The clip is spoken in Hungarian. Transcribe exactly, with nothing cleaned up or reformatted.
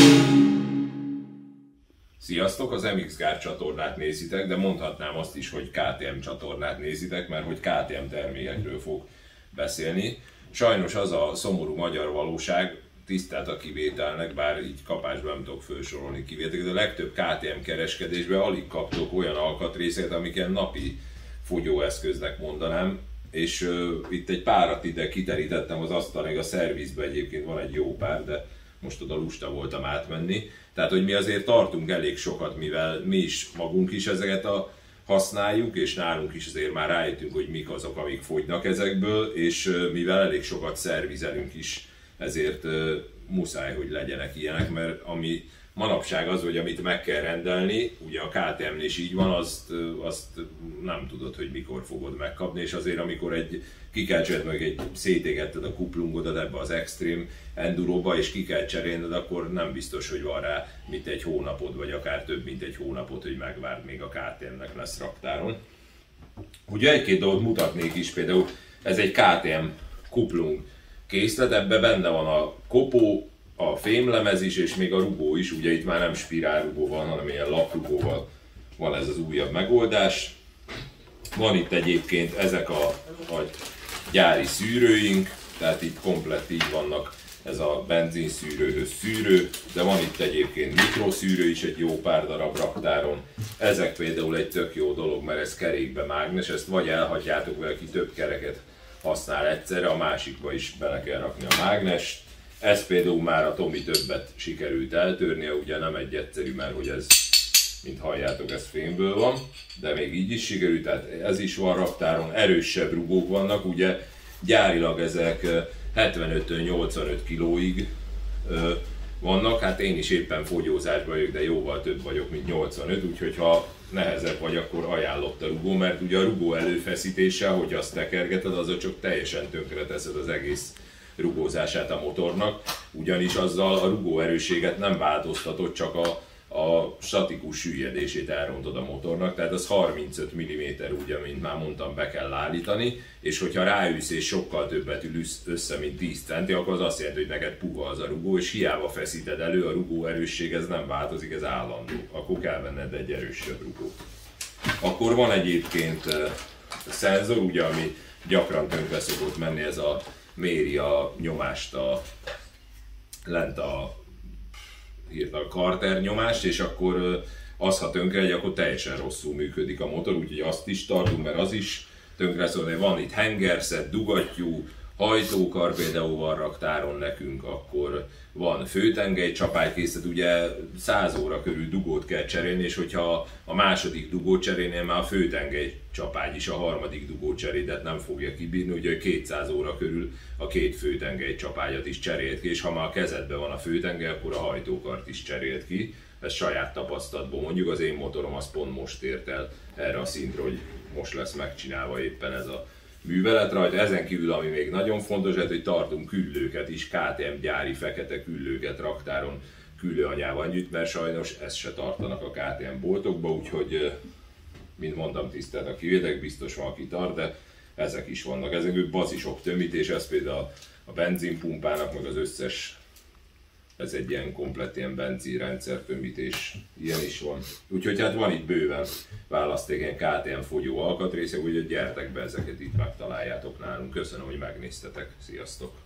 Sziasztok! Az em iksz Guard csatornát nézitek, de mondhatnám azt is, hogy ká té em csatornát nézitek, mert hogy ká té em termékekről fog beszélni. Sajnos az a szomorú magyar valóság, tisztelt a kivételnek, bár így kapásban nem tudok felsorolni kivételeket, de a legtöbb ká té em kereskedésben alig kaptok olyan alkatrészeket, amiket napi fogyóeszköznek mondanám. És uh, itt egy párat ide kiterítettem az asztalig, a szervizben egyébként van egy jó pár, de most oda lusta voltam átmenni. Tehát, hogy mi azért tartunk elég sokat, mivel mi is magunk is ezeket a használjuk, és nálunk is azért már rájöttünk, hogy mik azok, amik fogynak ezekből, és mivel elég sokat szervizelünk is, ezért muszáj, hogy legyenek ilyenek, mert ami manapság az, hogy amit meg kell rendelni, ugye a ká té em-nél is így van, azt, azt nem tudod, hogy mikor fogod megkapni, és azért amikor egy, ki kell cserélned, meg egy szétégetted a kuplungodat ebbe az Extreme Enduroba, és ki kell cserélned, akkor nem biztos, hogy van rá mint egy hónapod, vagy akár több mint egy hónapot, hogy megvárd, még a ká té em-nek lesz raktáron. Ugye egy-két dolgot mutatnék is, például ez egy ká té em kuplung készlet, ebben benne van a kopó, a fémlemez is, és még a rugó is, ugye itt már nem spirálrugó van, hanem ilyen laprugóval van ez az újabb megoldás. Van itt egyébként ezek a, a gyári szűrőink, tehát itt komplett így vannak, ez a benzinszűrőhöz szűrő, de van itt egyébként mikroszűrő is egy jó pár darab raktáron. Ezek például egy tök jó dolog, mert ez kerékbe mágnes, ezt vagy elhagyjátok vele, aki több kereket használ egyszerre, a másikba is bele kell rakni a mágnest. Ez például már a Tomi többet sikerült eltörnie, ugye nem egy egyszerű, mert hogy ez, mint halljátok, ez fémből van, de még így is sikerült, tehát ez is van raktáron, erősebb rugók vannak, ugye gyárilag ezek hetvenöttől nyolcvanöt kilóig vannak, hát én is éppen fogyózásban vagyok, de jóval több vagyok, mint nyolcvanöt, úgyhogy ha nehezebb vagy, akkor ajánlott a rugó, mert ugye a rugó előfeszítése, hogy azt tekergeted, azzal csak teljesen tönkre teszed az egész rugózását a motornak, ugyanis azzal a rugó erősséget nem változtatod, csak a, a statikus süllyedését elrontod a motornak, tehát az harmincöt milliméter, ugye, mint már mondtam, be kell állítani, és hogyha ráülsz és sokkal többet ülsz össze, mint tíz centi, akkor az azt jelenti, hogy neked puha az a rugó, és hiába feszíted elő, a rugó erősség ez nem változik, ez állandó, akkor kell venned egy erősebb rugót. Akkor van egyébként uh, szenzor, ugye, ami gyakran tönkre szokott menni, ez a méri a nyomást, a, lent a, a karter nyomást, és akkor az, ha tönkre egy, akkor teljesen rosszul működik a motor, úgyhogy azt is tartunk, mert az is tönkre szól. Van itt hengerszet, dugattyú, hajtókar például van raktáron nekünk, akkor van főtengely csapálykészlet, ugye száz óra körül dugót kell cserélni, és hogyha a második dugót cserélnél, már a főtengely csapágy is a harmadik dugót cserédet nem fogja kibírni, ugye kétszáz óra körül a két főtengely csapágyat is cserélt ki, és ha már a kezedben van a főtengely, akkor a hajtókart is cserélt ki. Ez saját tapasztalatból mondjuk, az én motorom az pont most ért el erre a szintre, hogy most lesz megcsinálva éppen ez a művelet rajta. Ezen kívül, ami még nagyon fontos, hogy tartunk küllőket is, ká té em gyári fekete küllőket raktáron küllőanyával együtt, mert sajnos ezt se tartanak a ká té em boltokba, úgyhogy, mint mondtam, tisztelt a kivétek, biztos van, aki tart, de ezek is vannak. Ezek bazisok tömítés, ez például a benzinpumpának, meg az összes, ez egy ilyen komplett ilyen benzinrendszer tömítés, ilyen is van. Úgyhogy hát van itt bőven választék ilyen ká té em fogyó alkatrészek, úgyhogy gyertek be, ezeket itt megtaláljátok nálunk. Köszönöm, hogy megnéztetek. Sziasztok!